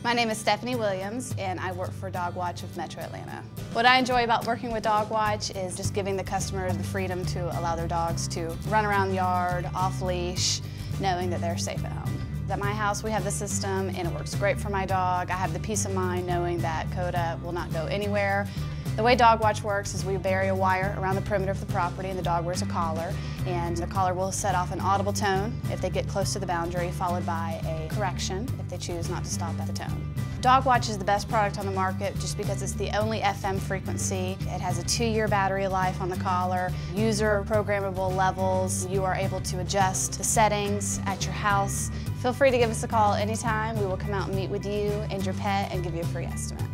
My name is Stephanie Williams and I work for Dogwatch of Metro Atlanta. What I enjoy about working with Dogwatch is just giving the customers the freedom to allow their dogs to run around the yard, off leash, knowing that they're safe at home. At my house we have the system and it works great for my dog. I have the peace of mind knowing that Coda will not go anywhere. The way Dogwatch works is we bury a wire around the perimeter of the property and the dog wears a collar, and the collar will set off an audible tone if they get close to the boundary, followed by a correction if they choose not to stop at the tone. Dogwatch is the best product on the market just because it's the only FM frequency. It has a 2-year battery life on the collar, user programmable levels. You are able to adjust the settings at your house. Feel free to give us a call anytime. We will come out and meet with you and your pet and give you a free estimate.